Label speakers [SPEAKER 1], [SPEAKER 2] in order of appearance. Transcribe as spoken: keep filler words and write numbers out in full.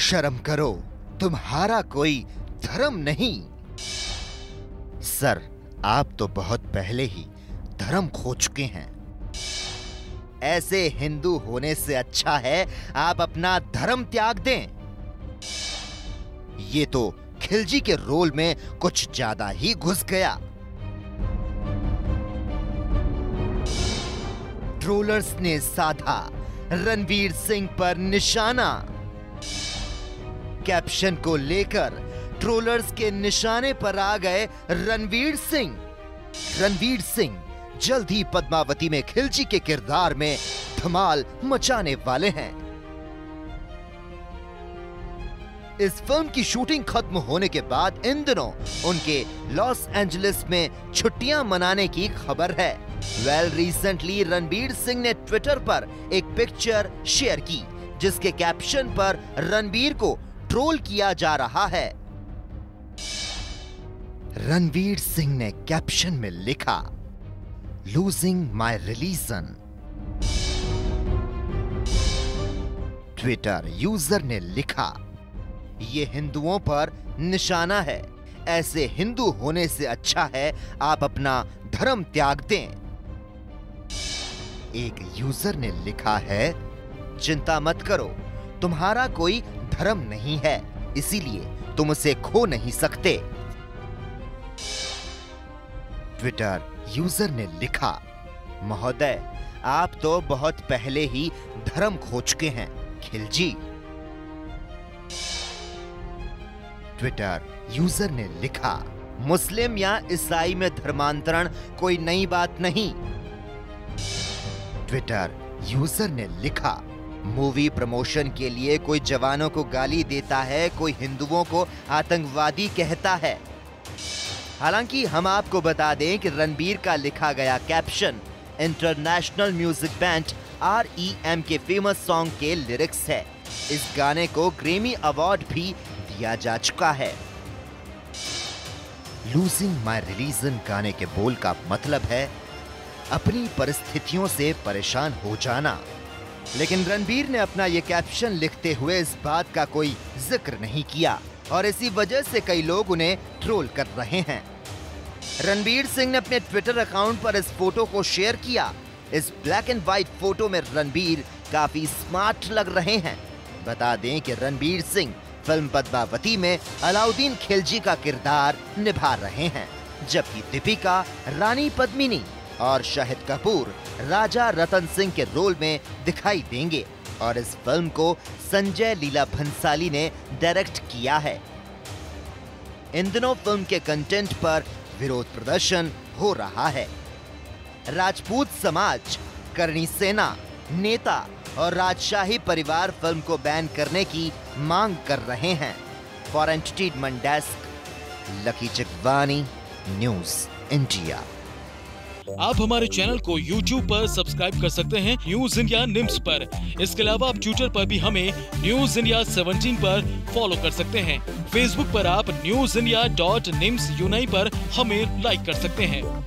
[SPEAKER 1] शर्म करो, तुम्हारा कोई धर्म नहीं। सर, आप तो बहुत पहले ही धर्म खो चुके हैं। ऐसे हिंदू होने से अच्छा है आप अपना धर्म त्याग दें। ये तो खिलजी के रोल में कुछ ज्यादा ही घुस गया। ट्रोलर्स ने साधा रणवीर सिंह पर निशाना। कैप्शन को लेकर ट्रोलर्स के निशाने पर आ गए रणवीर सिंह। रणवीर सिंह जल्द ही पद्मावती में खिलजी के किरदार में धमाल मचाने वाले हैं। इस फिल्म की शूटिंग खत्म होने के बाद इन दिनों उनके लॉस एंजलिस में छुट्टियां मनाने की खबर है। वेल, रिसेंटली रणवीर सिंह ने ट्विटर पर एक पिक्चर शेयर की जिसके कैप्शन पर रणवीर को ट्रोल किया जा रहा है। रणवीर सिंह ने कैप्शन में लिखा, losing my religion. Twitter user ने लिखा, ये हिंदुओं पर निशाना है। ऐसे हिंदू होने से अच्छा है आप अपना धर्म त्याग दें। एक यूजर ने लिखा है, चिंता मत करो, तुम्हारा कोई धर्म नहीं है, इसीलिए तुम उसे खो नहीं सकते। ट्विटर यूजर ने लिखा, महोदय, आप तो बहुत पहले ही धर्म खो चुके हैं, खिलजी। ट्विटर यूजर ने लिखा, मुस्लिम या ईसाई में धर्मांतरण कोई नई बात नहीं। ट्विटर यूजर ने लिखा, मूवी प्रमोशन के लिए कोई जवानों को गाली देता है, कोई हिंदुओं को आतंकवादी कहता है। हालांकि हम आपको बता दें कि रणबीर का लिखा गया caption international music band R E M के फेमस सॉन्ग के लिरिक्स है। इस गाने को ग्रैमी अवार्ड भी दिया जा चुका है। लूजिंग माई रिलीजन गाने के बोल का मतलब है अपनी परिस्थितियों से परेशान हो जाना। लेकिन रणबीर ने अपना ये कैप्शन लिखते हुए इस बात का कोई जिक्र नहीं किया और इसी वजह से कई लोग उन्हें ट्रोल कर रहे हैं। रणबीर सिंह ने अपने ट्विटर अकाउंट पर इस फोटो को शेयर किया। इस ब्लैक एंड व्हाइट फोटो में रणबीर काफी स्मार्ट लग रहे हैं। बता दें कि रणबीर सिंह फिल्म पद्मावती में अलाउद्दीन खिलजी का किरदार निभा रहे हैं, जबकि दीपिका रानी पद्मिनी और शाहिद कपूर राजा रतन सिंह के रोल में दिखाई देंगे और इस फिल्म को संजय लीला भंसाली ने डायरेक्ट किया है। इन दिनों फिल्म के कंटेंट पर विरोध प्रदर्शन हो रहा है। राजपूत समाज, करणी सेना, नेता और राजशाही परिवार फिल्म को बैन करने की मांग कर रहे हैं। For entertainment desk, Lucky Chikwani, news India.
[SPEAKER 2] आप हमारे चैनल को यूट्यूब पर सब्सक्राइब कर सकते हैं न्यूज इंडिया निम्स पर। इसके अलावा आप ट्विटर पर भी हमें न्यूज इंडिया सेवनटीन पर फॉलो कर सकते हैं। फेसबुक पर आप न्यूज इंडिया डॉट निम्स यूनाई पर हमें लाइक कर सकते हैं।